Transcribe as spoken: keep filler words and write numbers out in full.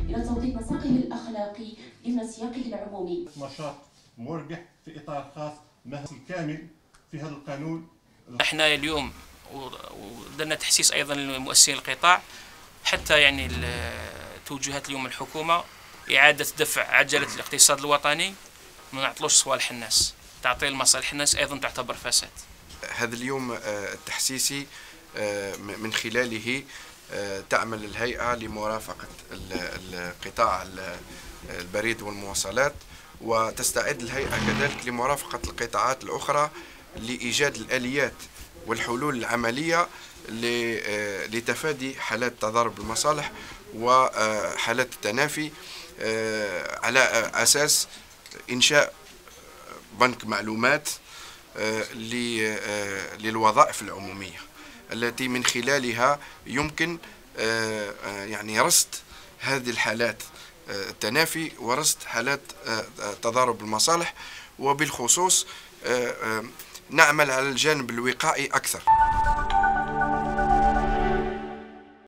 إلى توطيد مساقه الأخلاقي ضمن سياقه العمومي. نشاط مربح في إطار خاص مهني كامل في هذا القانون. احنا اليوم ودرنا تحسيس أيضا لمؤسسين القطاع حتى يعني توجهات اليوم الحكومة إعادة دفع عجلة الاقتصاد الوطني، ما نعطلوش صوالح الناس، تعطيل مصالح الناس أيضا تعتبر فساد. هذا اليوم التحسيسي من خلاله تعمل الهيئة لمرافقة القطاع البريد والمواصلات، وتستعد الهيئة كذلك لمرافقة القطاعات الأخرى لإيجاد الآليات والحلول العملية لتفادي حالات تضارب المصالح وحالات التنافي، على أساس إنشاء بنك معلومات للوظائف العمومية التي من خلالها يمكن يعني رصد هذه الحالات التنافي ورصد حالات تضارب المصالح، وبالخصوص نعمل على الجانب الوقائي أكثر.